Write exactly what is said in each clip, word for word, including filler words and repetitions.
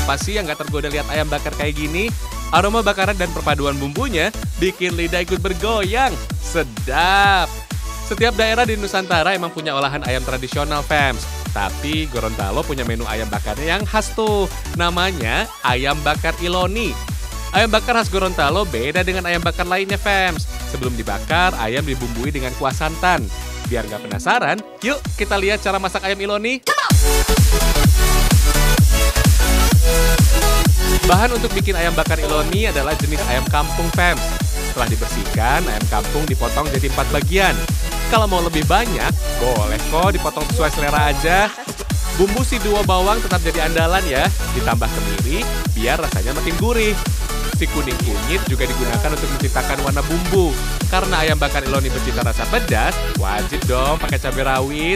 Siapa sih yang gak tergoda lihat ayam bakar kayak gini? Aroma bakaran dan perpaduan bumbunya bikin lidah ikut bergoyang. Sedap! Setiap daerah di Nusantara emang punya olahan ayam tradisional, fams. Tapi Gorontalo punya menu ayam bakarnya yang khas tuh. Namanya ayam bakar Iloni. Ayam bakar khas Gorontalo beda dengan ayam bakar lainnya, fams. Sebelum dibakar, ayam dibumbui dengan kuah santan. Biar nggak penasaran, yuk kita lihat cara masak ayam Iloni. Bahan untuk bikin ayam bakar Iloni adalah jenis ayam kampung, fams. Setelah dibersihkan, ayam kampung dipotong jadi empat bagian. Kalau mau lebih banyak, boleh kok dipotong sesuai selera aja. Bumbu si duo bawang tetap jadi andalan ya, ditambah kemiri biar rasanya makin gurih. Si kuning kunyit juga digunakan untuk menciptakan warna bumbu. Karena ayam bakar Iloni bercita rasa pedas, wajib dong pakai cabai rawit.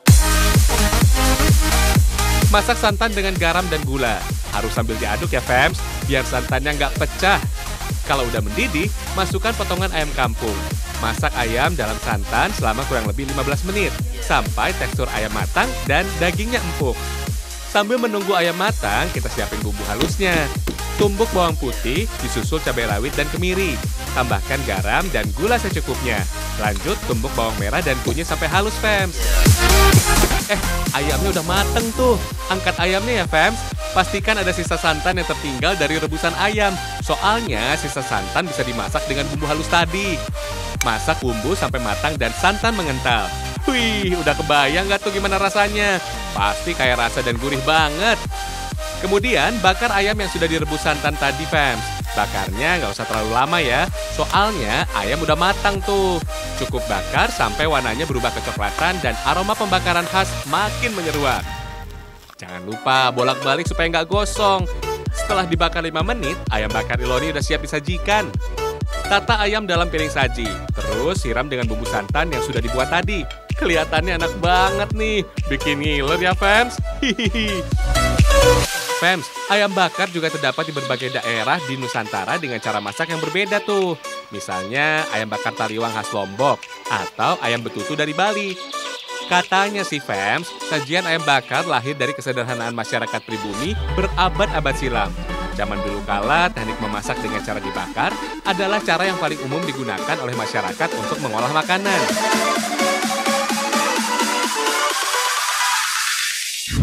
Masak santan dengan garam dan gula. Harus sambil diaduk ya, fams, biar santannya nggak pecah. Kalau udah mendidih, masukkan potongan ayam kampung. Masak ayam dalam santan selama kurang lebih lima belas menit, sampai tekstur ayam matang dan dagingnya empuk. Sambil menunggu ayam matang, kita siapin bumbu halusnya. Tumbuk bawang putih, disusul cabai rawit dan kemiri. Tambahkan garam dan gula secukupnya. Lanjut tumbuk bawang merah dan kunyit sampai halus, fams. Eh, ayamnya udah mateng tuh. Angkat ayamnya ya, fams. Pastikan ada sisa santan yang tertinggal dari rebusan ayam. Soalnya sisa santan bisa dimasak dengan bumbu halus tadi. Masak bumbu sampai matang dan santan mengental. Wih, udah kebayang nggak tuh gimana rasanya? Pasti kayak rasa dan gurih banget. Kemudian bakar ayam yang sudah direbus santan tadi, fams. Bakarnya nggak usah terlalu lama ya, soalnya ayam udah matang tuh. Cukup bakar sampai warnanya berubah kecoklatan dan aroma pembakaran khas makin menyeruak. Jangan lupa bolak-balik supaya nggak gosong. Setelah dibakar lima menit, ayam bakar Iloni udah siap disajikan. Tata ayam dalam piring saji, terus siram dengan bumbu santan yang sudah dibuat tadi. Kelihatannya enak banget nih, bikin ngiler ya, fams. Hihihi. Fams, ayam bakar juga terdapat di berbagai daerah di Nusantara dengan cara masak yang berbeda tuh. Misalnya ayam bakar Taliwang khas Lombok atau ayam betutu dari Bali. Katanya sih, fams, sajian ayam bakar lahir dari kesederhanaan masyarakat pribumi berabad-abad silam. Zaman dulu kala, teknik memasak dengan cara dibakar adalah cara yang paling umum digunakan oleh masyarakat untuk mengolah makanan.